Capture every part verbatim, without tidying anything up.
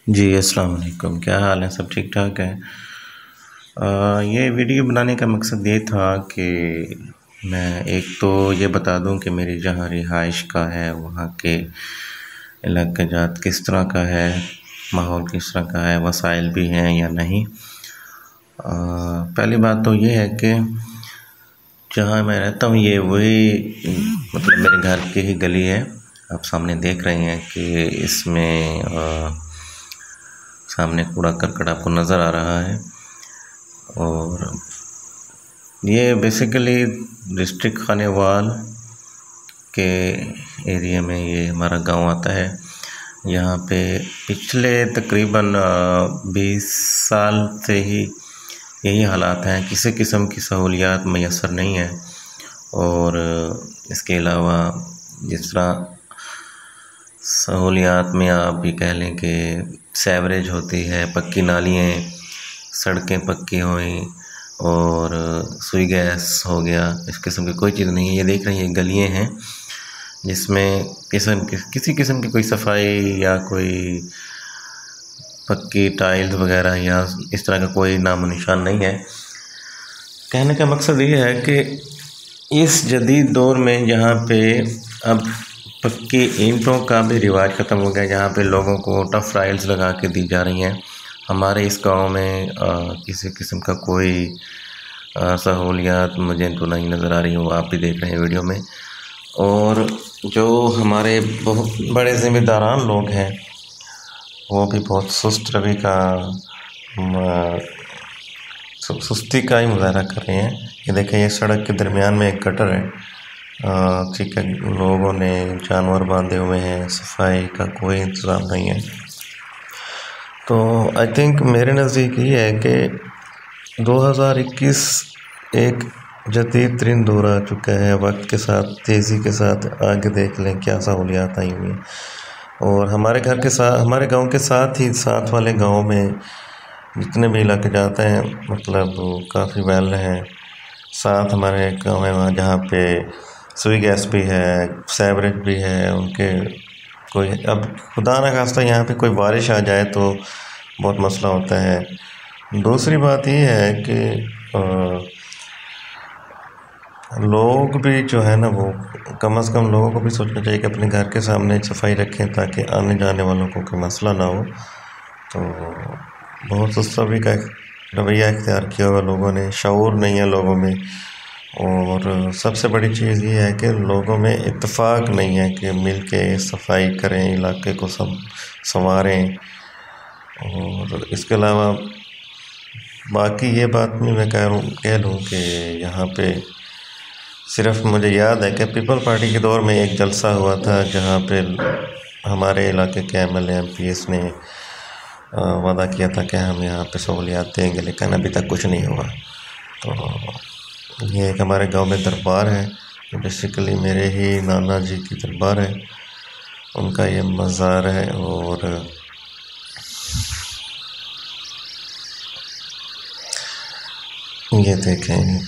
जी अस्सलाम वालेकुम, क्या हाल है? सब ठीक ठाक है। आ, ये वीडियो बनाने का मकसद ये था कि मैं एक तो ये बता दूं कि मेरी जहाँ रिहाइश का है वहाँ के इलाका जात किस तरह का है, माहौल किस तरह का है, वसाइल भी हैं या नहीं। आ, पहली बात तो ये है कि जहाँ मैं रहता हूँ ये वही मतलब मेरे घर की ही गली है। आप सामने देख रहे हैं कि इसमें आ, सामने कूड़ा करकट आपको नज़र आ रहा है। और ये बेसिकली डिस्ट्रिक्ट खानेवाल के एरिया में ये हमारा गांव आता है। यहाँ पे पिछले तकरीबन बीस साल से ही यही हालात हैं, किसी किस्म की सहूलियात मैसर नहीं है। और इसके अलावा जिस तरह सहूलियात में आप भी कह लें कि सेवरेज होती है, पक्की नालियाँ, सड़कें पक्की हुई और सुई गैस हो गया, इस किस्म की कोई चीज़ नहीं है। ये देख रहे हैं ये गलियाँ हैं जिसमें किस्म कि, किसी किस्म की कोई सफाई या कोई पक्की टाइल्स वगैरह या इस तरह का कोई नामो निशान नहीं है। कहने का मकसद ये है कि इस जदीद दौर में जहाँ पे अब पक्की ईंटों का भी रिवाज ख़त्म हो गया, जहाँ पे लोगों को टफ टाइल्स लगा के दी जा रही हैं, हमारे इस गांव में आ, किसी किस्म का कोई सहूलियात मुझे तो नहीं नज़र आ रही हूँ, आप भी देख रहे हैं वीडियो में। और जो हमारे बहुत बड़े ज़िम्मेदारान लोग हैं वो भी बहुत सुस्त रवि का सुस्ती का ही मुजाहरा कर रहे हैं। ये देखें, ये सड़क के दरमियान में एक गटर है, ठीक है, लोगों ने जानवर बांधे हुए हैं, सफाई का कोई इंतज़ाम नहीं है। तो आई थिंक मेरे नज़दीक ये है कि दो हज़ार इक्कीस एक जदीद तरीन दौर आ चुका है। वक्त के साथ तेज़ी के साथ आगे देख लें क्या सहूलियात आई हुई हैं। और हमारे घर के साथ, हमारे गांव के साथ ही साथ वाले गांव में जितने भी इलाके जाते हैं मतलब काफ़ी वेल हैं। साथ हमारे गाँव है वहाँ जहाँ पे सुई गैस भी है, सेवरेज भी है उनके। कोई अब खुदा न खास्ता यहाँ पे कोई बारिश आ जाए तो बहुत मसला होता है। दूसरी बात ये है कि आ, लोग भी जो है ना वो कम अज़ कम लोगों को भी सोचना चाहिए कि अपने घर के सामने सफाई रखें ताकि आने जाने वालों को कोई मसला ना हो। तो बहुत सभी का रवैया इख्तियार किया हुआ लोगों ने, शऊर नहीं है लोगों में। और सबसे बड़ी चीज़ ये है कि लोगों में इत्तेफाक नहीं है कि मिल के सफाई करें, इलाके को सब संवारें। और इसके अलावा बाकी ये बात भी मैं कह लूँ कह लूँ कि यहाँ पे सिर्फ मुझे याद है कि पीपल पार्टी के दौर में एक जलसा हुआ था जहाँ पे हमारे इलाके के M L A M P s ने वादा किया था कि हम यहाँ पे सहूलियात देंगे, लेकिन अभी तक कुछ नहीं हुआ। तो ये एक हमारे गांव में दरबार है, बेसिकली मेरे ही नाना जी की दरबार है, उनका ये मज़ार है। और ये देखें,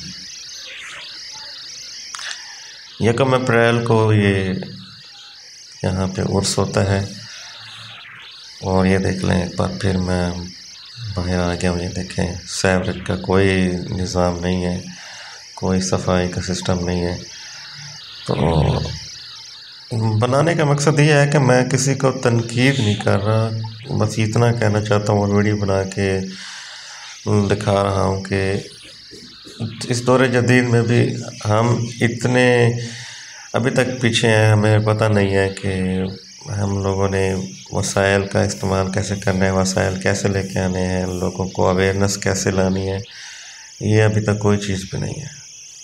यकम अप्रैल को ये यहाँ पे उर्स होता है। और ये देख लें, एक बार फिर मैं बाहर आ गया हूँ। ये देखें, सेवरेज का कोई निज़ाम नहीं है, कोई सफाई का सिस्टम नहीं है। तो बनाने का मकसद ये है कि मैं किसी को तनकीद नहीं कर रहा, बस इतना कहना चाहता हूँ और वीडियो बना के दिखा रहा हूँ कि इस दौर जदीद में भी हम इतने अभी तक पीछे हैं। हमें पता नहीं है कि हम लोगों ने वसाइल का इस्तेमाल कैसे करना है, वसाइल कैसे लेके आने हैं, लोगों को अवेयरनेस कैसे लानी है, ये अभी तक कोई चीज़ भी नहीं है।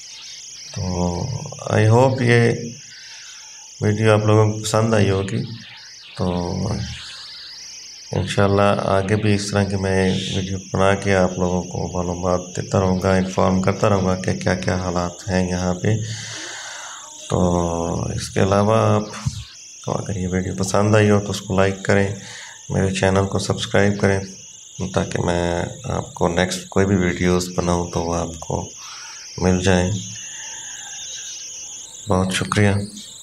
तो आई होप ये वीडियो आप लोगों को पसंद आई होगी। तो इंशाल्लाह आगे भी इस तरह की मैं वीडियो बना के आप लोगों को मालूमात देता रहूँगा, इन्फॉर्म करता रहूँगा कि क्या क्या हालात हैं यहाँ पे। तो इसके अलावा आप तो अगर ये वीडियो पसंद आई हो तो उसको लाइक करें, मेरे चैनल को सब्सक्राइब करें ताकि मैं आपको नेक्स्ट कोई भी वीडियोस बनाऊं तो वो आपको मिल जाए। बहुत शुक्रिया।